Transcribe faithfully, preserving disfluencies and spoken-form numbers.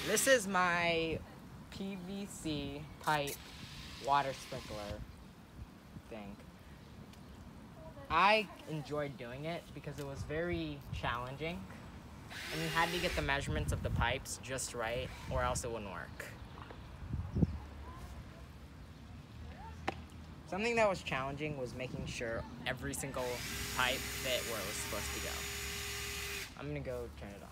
This is my P V C pipe water sprinkler thing. I enjoyed doing it because it was very challenging and you had to get the measurements of the pipes just right or else it wouldn't work. Something that was challenging was making sure every single pipe fit where it was supposed to go. I'm gonna go turn it on.